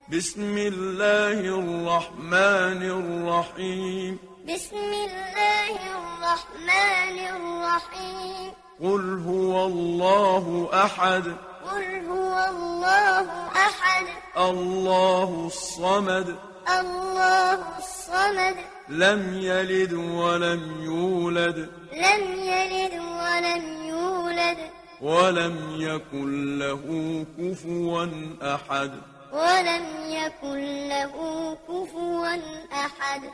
بسم الله الرحمن الرحيم. بسم الله الرحمن الرحيم. قل هو الله أحد. قل هو الله أحد. الله الصمد. الله الصمد. لم يلد ولم يولد. لم يلد ولم يولد. ولم يكن له كفوا أحد. ولم يكن له كفوا أحد.